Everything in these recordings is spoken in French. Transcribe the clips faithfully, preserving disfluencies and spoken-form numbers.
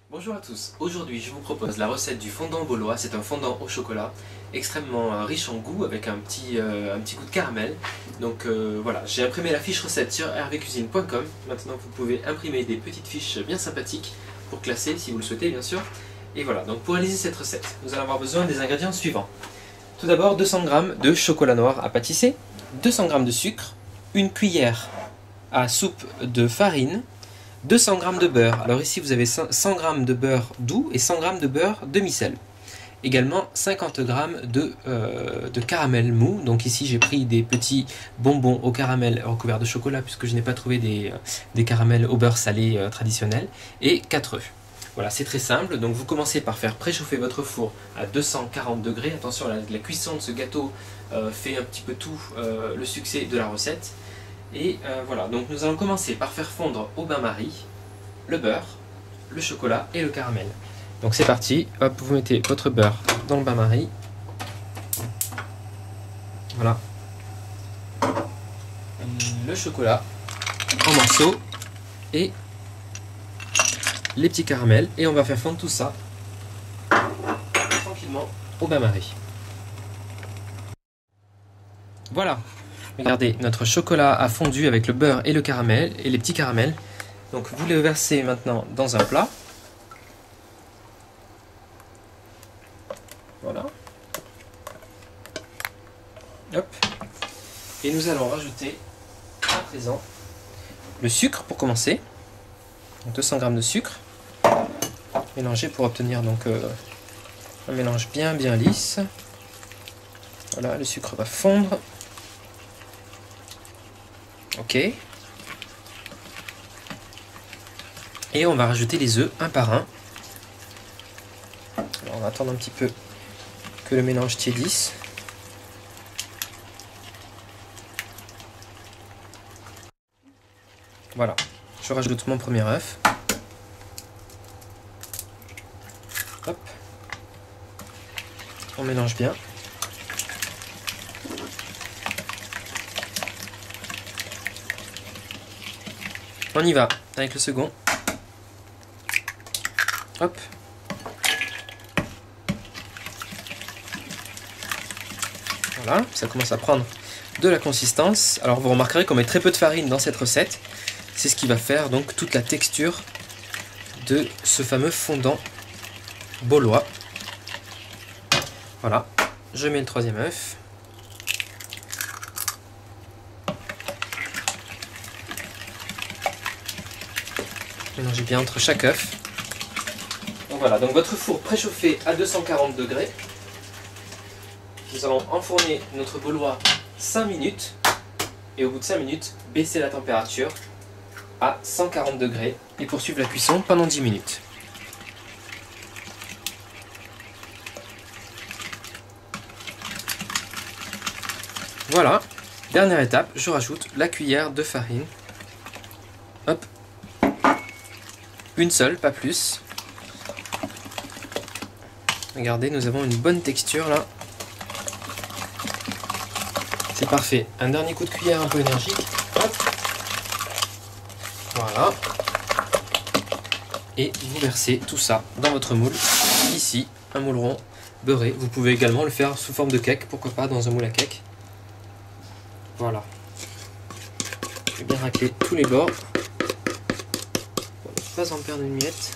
Bonjour à tous, aujourd'hui je vous propose la recette du fondant baulois. C'est un fondant au chocolat extrêmement euh, riche en goût avec un petit, euh, un petit goût de caramel. Donc euh, voilà, j'ai imprimé la fiche recette sur r v cuisine point com. Maintenant vous pouvez imprimer des petites fiches bien sympathiques pour classer si vous le souhaitez bien sûr. Et voilà, donc pour réaliser cette recette, nous allons avoir besoin des ingrédients suivants. Tout d'abord deux cents grammes de chocolat noir à pâtisser, deux cents grammes de sucre, une cuillère à soupe de farine, deux cents grammes de beurre. Alors ici vous avez cent grammes de beurre doux et cent grammes de beurre demi-sel. Également cinquante grammes de, euh, de caramel mou. Donc ici j'ai pris des petits bonbons au caramel recouverts de chocolat puisque je n'ai pas trouvé des, euh, des caramels au beurre salé euh, traditionnels. Et quatre œufs. Voilà, c'est très simple. Donc vous commencez par faire préchauffer votre four à deux cent quarante degrés. Attention, la, la cuisson de ce gâteau euh, fait un petit peu tout euh, le succès de la recette. Et euh, voilà, donc nous allons commencer par faire fondre au bain-marie le beurre, le chocolat et le caramel. Donc c'est parti, hop, vous mettez votre beurre dans le bain-marie. Voilà. Le chocolat en morceaux et les petits caramels. Et on va faire fondre tout ça tranquillement au bain-marie. Voilà. Regardez, notre chocolat a fondu avec le beurre et le caramel et les petits caramels. Donc vous le versez maintenant dans un plat. Voilà. Hop. Et nous allons rajouter à présent le sucre pour commencer. Donc deux cents grammes de sucre. Mélanger pour obtenir donc euh, un mélange bien bien lisse. Voilà, le sucre va fondre. Ok. Et on va rajouter les œufs un par un. Alors on va attendre un petit peu que le mélange tiédisse. Voilà. Je rajoute mon premier œuf. Hop. On mélange bien. On y va avec le second. Hop. Voilà, ça commence à prendre de la consistance. Alors vous remarquerez qu'on met très peu de farine dans cette recette. C'est ce qui va faire donc toute la texture de ce fameux fondant baulois. Voilà, je mets le troisième œuf. Mélangez bien entre chaque œuf. Donc voilà, donc votre four préchauffé à deux cent quarante degrés. Nous allons enfourner notre baulois cinq minutes. Et au bout de cinq minutes, baisser la température à cent quarante degrés et poursuivre la cuisson pendant dix minutes. Voilà, dernière étape, je rajoute la cuillère de farine. Hop. Une seule, pas plus. Regardez, nous avons une bonne texture là. C'est parfait. Un dernier coup de cuillère un peu énergique. Hop. Voilà. Et vous versez tout ça dans votre moule. Ici, un moule rond beurré. Vous pouvez également le faire sous forme de cake, pourquoi pas dans un moule à cake. Voilà. Je vais bien racler tous les bords. Pas en perdre une miette.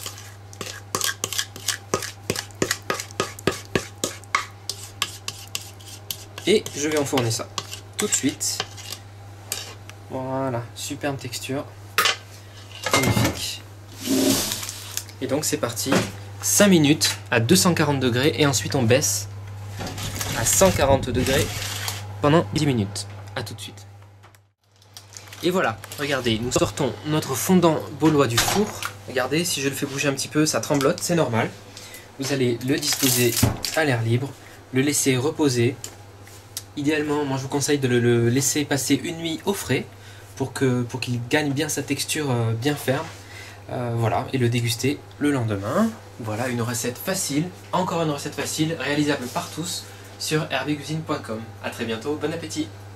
Et je vais enfourner ça tout de suite. Voilà, superbe texture. Magnifique. Et donc c'est parti. cinq minutes à deux cent quarante degrés et ensuite on baisse à cent quarante degrés pendant dix minutes. A tout de suite. Et voilà, regardez, nous sortons notre fondant baulois du four. Regardez, si je le fais bouger un petit peu, ça tremblote, c'est normal. Vous allez le disposer à l'air libre, le laisser reposer. Idéalement, moi je vous conseille de le laisser passer une nuit au frais pour que, pour qu'il gagne bien sa texture bien ferme. Euh, voilà, et le déguster le lendemain. Voilà une recette facile, encore une recette facile, réalisable par tous sur r v cuisine point com. A très bientôt, bon appétit!